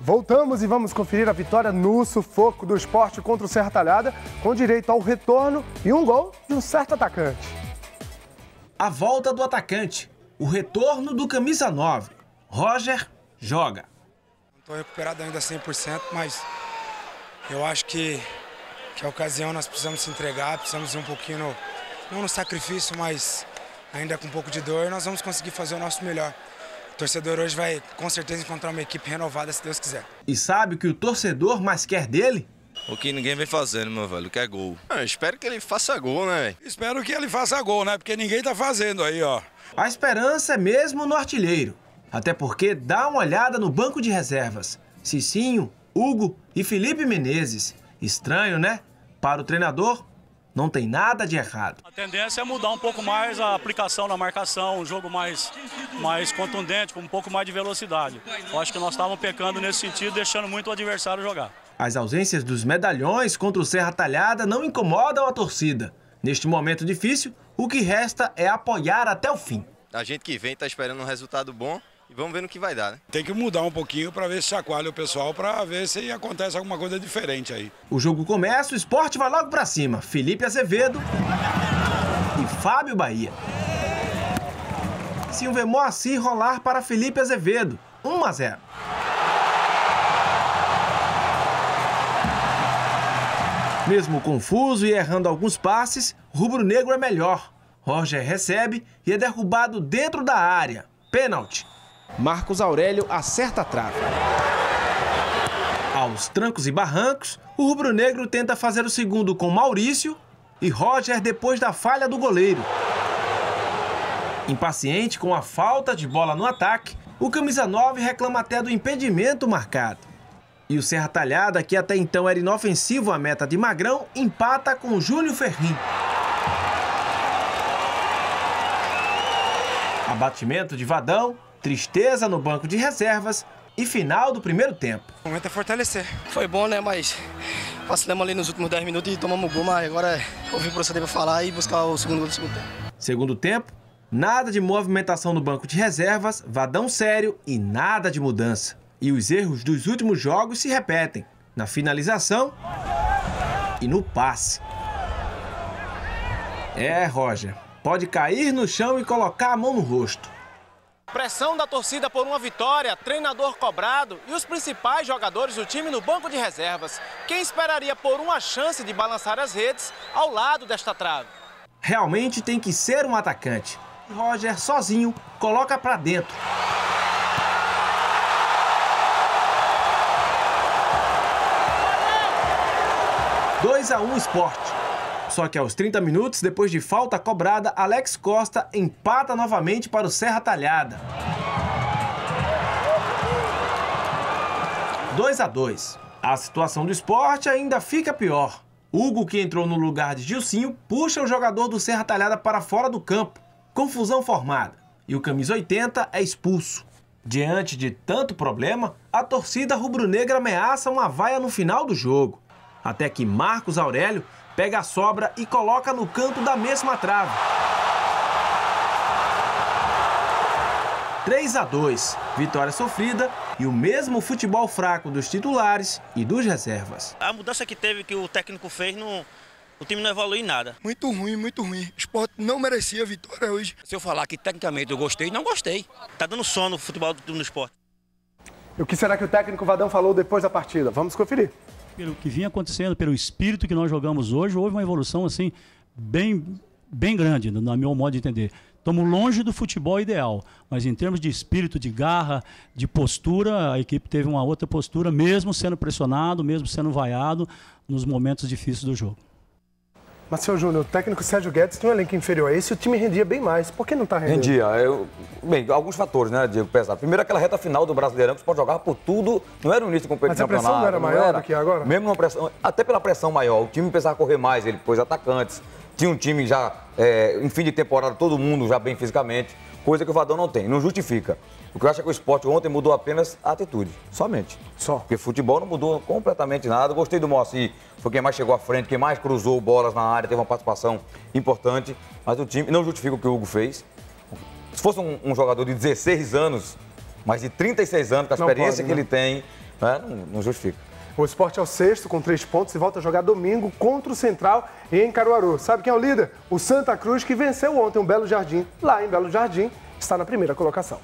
Voltamos e vamos conferir a vitória no sufoco do Sport contra o Serra Talhada, com direito ao retorno e um gol de um certo atacante. A volta do atacante, o retorno do camisa 9. Roger joga. Não estou recuperado ainda 100%, mas eu acho que a ocasião nós precisamos se entregar, precisamos ir um pouquinho, não no sacrifício, mas ainda com um pouco de dor, nós vamos conseguir fazer o nosso melhor. O torcedor hoje vai com certeza encontrar uma equipe renovada, se Deus quiser. E sabe o que o torcedor mais quer dele? O que ninguém vem fazendo, meu velho, que é gol. Eu espero que ele faça gol, né, velho? Espero que ele faça gol, né? Porque ninguém tá fazendo aí, ó. A esperança é mesmo no artilheiro. Até porque dá uma olhada no banco de reservas. Cicinho, Hugo e Felipe Menezes. Estranho, né? Para o treinador, não tem nada de errado. A tendência é mudar um pouco mais a aplicação na marcação, um jogo mais contundente, com um pouco mais de velocidade. Eu acho que nós estávamos pecando nesse sentido, deixando muito o adversário jogar. As ausências dos medalhões contra o Serra Talhada não incomodam a torcida. Neste momento difícil, o que resta é apoiar até o fim. A gente que vem está esperando um resultado bom e vamos ver no que vai dar, né? Tem que mudar um pouquinho para ver se chacoalha o pessoal, para ver se acontece alguma coisa diferente aí. O jogo começa, o Sport vai logo para cima. Felipe Azevedo e Fábio Bahia. Silvio Moacir rolar para Felipe Azevedo. 1-0. Mesmo confuso e errando alguns passes, o rubro-negro é melhor. Roger recebe e é derrubado dentro da área. Pênalti. Marcos Aurélio acerta a trave. Aos trancos e barrancos, o rubro-negro tenta fazer o segundo com Maurício e Roger depois da falha do goleiro. Impaciente com a falta de bola no ataque, o camisa 9 reclama até do impedimento marcado. E o Serra Talhada, que até então era inofensivo à meta de Magrão, empata com o Júnior Ferrin. Abatimento de Vadão, tristeza no banco de reservas e final do primeiro tempo. O momento é fortalecer. Foi bom, né? Mas vacilamos ali nos últimos 10 minutos e tomamos gol, mas agora ouvir o professor para falar e buscar o segundo gol do segundo tempo. Segundo tempo, nada de movimentação no banco de reservas, Vadão sério e nada de mudança. E os erros dos últimos jogos se repetem, na finalização e no passe. Roger, pode cair no chão e colocar a mão no rosto. Pressão da torcida por uma vitória, treinador cobrado e os principais jogadores do time no banco de reservas. Quem esperaria por uma chance de balançar as redes ao lado desta trave? Realmente tem que ser um atacante. Roger, sozinho, coloca pra dentro. (2-1 Sport). Só que aos 30 minutos, depois de falta cobrada, Alex Costa empata novamente para o Serra Talhada. 2-2. A situação do Sport ainda fica pior. Hugo, que entrou no lugar de Gilcinho, puxa o jogador do Serra Talhada para fora do campo. Confusão formada. E o camisa 80 é expulso. Diante de tanto problema, a torcida rubro-negra ameaça uma vaia no final do jogo. Até que Marcos Aurélio pega a sobra e coloca no canto da mesma trave. 3-2, vitória sofrida e o mesmo futebol fraco dos titulares e dos reservas. A mudança que teve, que o técnico fez, o time não evoluiu em nada. Muito ruim, muito ruim. O Sport não merecia a vitória hoje. Se eu falar que tecnicamente eu gostei, não gostei. Tá dando sono no futebol no Sport. E o que será que o técnico Vadão falou depois da partida? Vamos conferir. Pelo que vinha acontecendo, pelo espírito que nós jogamos hoje, houve uma evolução assim bem grande, no meu modo de entender. Estamos longe do futebol ideal, mas em termos de espírito, de garra, de postura, a equipe teve uma outra postura, mesmo sendo pressionado, mesmo sendo vaiado nos momentos difíceis do jogo. Mas, seu Júnior, o técnico Sérgio Guedes tem um elenco inferior a esse, o time rendia bem mais. Por que não está rendendo? Rendia. Bem, alguns fatores, né, Diego Pesado. Primeiro, aquela reta final do Brasileirão, que você pode jogar por tudo, não era o início de competição. Mas a pressão não era maior do que agora? Mesmo uma pressão, até pela pressão maior, o time precisava correr mais, ele pôs atacantes, tinha um time já, em fim de temporada, todo mundo já bem fisicamente, coisa que o Vadão não tem, não justifica. O que eu acho é que o Sport ontem mudou apenas a atitude, somente. Só. Porque futebol não mudou completamente nada. Eu gostei do Moacir, foi quem mais chegou à frente, quem mais cruzou bolas na área, teve uma participação importante. Mas o time não justifica o que o Hugo fez. Se fosse um jogador de 16 anos, mas de 36 anos, com a experiência que ele tem, Não justifica. O Sport é o 6º com 3 pontos e volta a jogar domingo contra o Central em Caruaru. Sabe quem é o líder? O Santa Cruz, que venceu ontem o Belo Jardim. Lá em Belo Jardim, está na primeira colocação.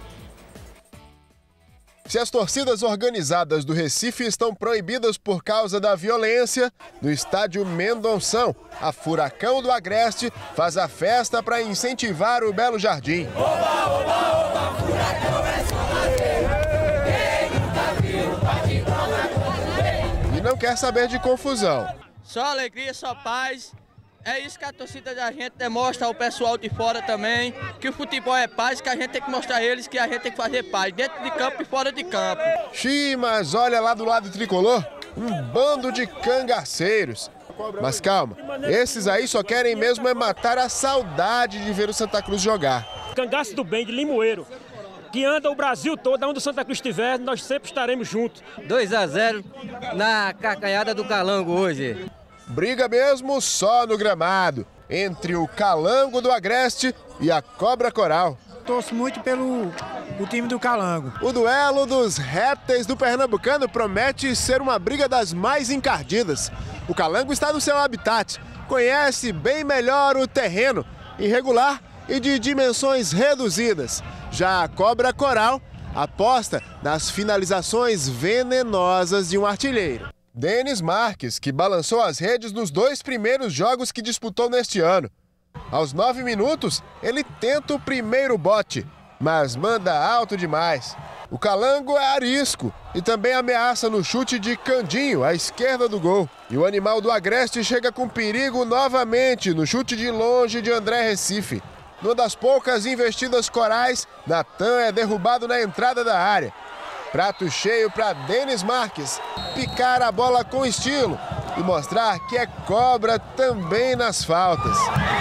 Se as torcidas organizadas do Recife estão proibidas por causa da violência, no estádio Mendonção, a Furacão do Agreste faz a festa para incentivar o Belo Jardim. Oba, oba, oba, Furacão é só bater. Quem nunca viu, bate bola, e não quer saber de confusão. Só alegria, só paz. É isso que a torcida da gente demonstra ao pessoal de fora também, que o futebol é paz, que a gente tem que mostrar a eles que a gente tem que fazer paz, dentro de campo e fora de campo. Xiii, mas olha lá do lado tricolor, um bando de cangaceiros. Mas calma, esses aí só querem mesmo é matar a saudade de ver o Santa Cruz jogar. Cangaço do bem, de Limoeiro, que anda o Brasil todo, onde o Santa Cruz estiver, nós sempre estaremos juntos. 2-0 na carcanhada do Calango hoje. Briga mesmo só no gramado, entre o Calango do Agreste e a Cobra Coral. Torço muito pelo time do Calango. O duelo dos répteis do Pernambucano promete ser uma briga das mais encardidas. O Calango está no seu habitat, conhece bem melhor o terreno, irregular e de dimensões reduzidas. Já a Cobra Coral aposta nas finalizações venenosas de um artilheiro. Denis Marques, que balançou as redes nos 2 primeiros jogos que disputou neste ano. Aos 9 minutos, ele tenta o primeiro bote, mas manda alto demais. O Calango é arisco e também ameaça no chute de Candinho, à esquerda do gol. E o animal do Agreste chega com perigo novamente no chute de longe de André Recife. Numa das poucas investidas corais, Natan é derrubado na entrada da área. Prato cheio para Denis Marques picar a bola com estilo e mostrar que é cobra também nas faltas.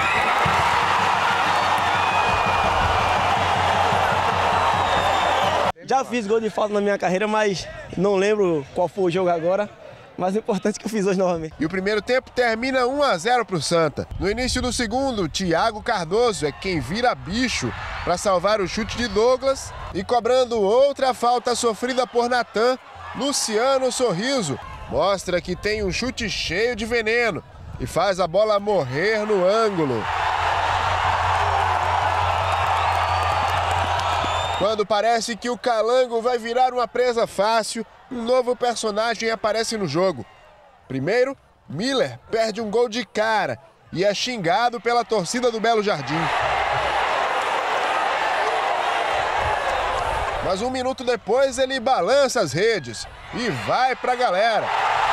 Já fiz gol de falta na minha carreira, mas não lembro qual foi o jogo agora. Mas o importante é que eu fiz hoje novamente. E o primeiro tempo termina 1-0 para o Santa. No início do segundo, Thiago Cardoso é quem vira bicho para salvar o chute de Douglas. E cobrando outra falta sofrida por Natan, Luciano Sorriso mostra que tem um chute cheio de veneno e faz a bola morrer no ângulo. Quando parece que o Calango vai virar uma presa fácil, um novo personagem aparece no jogo. Primeiro, Miller perde um gol de cara e é xingado pela torcida do Belo Jardim. Mas 1 minuto depois ele balança as redes e vai pra galera.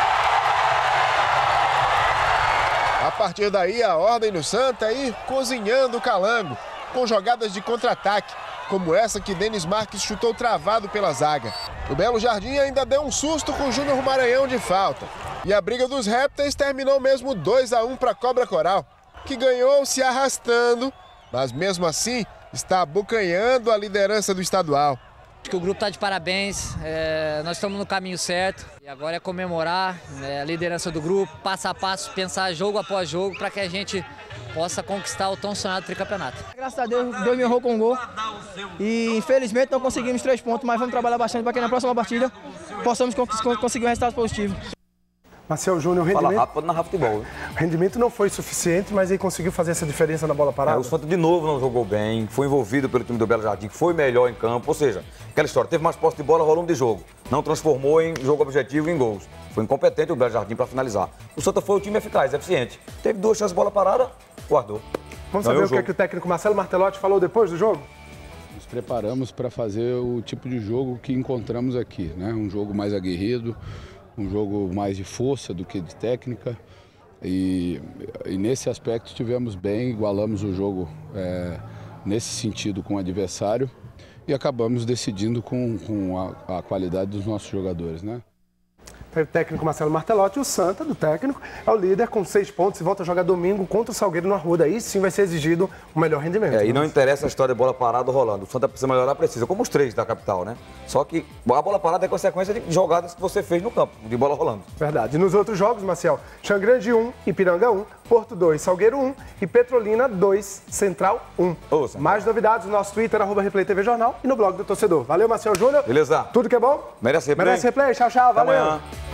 A partir daí a ordem no Santa é ir cozinhando o Calango, com jogadas de contra-ataque, como essa que Denis Marques chutou travado pela zaga. O Belo Jardim ainda deu um susto com o Júnior Maranhão de falta. E a briga dos répteis terminou mesmo 2-1 para a Cobra Coral, que ganhou se arrastando, mas mesmo assim está abocanhando a liderança do estadual. Acho que o grupo está de parabéns, nós estamos no caminho certo. E agora é comemorar a liderança do grupo, passo a passo, pensar jogo após jogo, para que a gente possa conquistar o tão sonhado tricampeonato. Graças a Deus, Deus me honrou com um gol. E infelizmente não conseguimos 3 pontos, mas vamos trabalhar bastante para que na próxima partida possamos conseguir um resultado positivo. Marcel Júnior, o rendimento... Fala rápido, narrar futebol. O rendimento não foi suficiente, mas ele conseguiu fazer essa diferença na bola parada. O Santa de novo não jogou bem, foi envolvido pelo time do Belo Jardim, que foi melhor em campo. Ou seja, aquela história, teve mais posse de bola, volume de jogo. Não transformou em jogo objetivo em gols. Foi incompetente o Belo Jardim para finalizar. O Santa foi o time eficaz, eficiente. Teve 2 chances de bola parada, guardou. Vamos saber o que é que o técnico Marcelo Martelotti falou depois do jogo? Nos preparamos para fazer o tipo de jogo que encontramos aqui, né? Um jogo mais aguerrido, um jogo mais de força do que de técnica. E nesse aspecto estivemos bem, igualamos o jogo nesse sentido com o adversário e acabamos decidindo com a qualidade dos nossos jogadores, né? técnico Marcelo Martelotti, o Santa, do técnico, é o líder com 6 pontos e volta a jogar domingo contra o Salgueiro no Arruda. Aí sim vai ser exigido o melhor rendimento. E não interessa a história de bola parada ou rolando. O Santa precisa melhorar, precisa, como os 3 da capital, né? Só que a bola parada é consequência de jogadas que você fez no campo, de bola rolando. Verdade. E nos outros jogos, Marcel, Xangrande 1, Ipiranga 1, Porto 2, Salgueiro 1 e Petrolina 2, Central 1. Mais novidades no nosso Twitter, @ReplayTVJornal e no blog do torcedor. Valeu, Marcel Júnior. Beleza. Tudo que é bom? Merece replay. Merece replay. Tchau, tchau. Até Valeu. amanhã.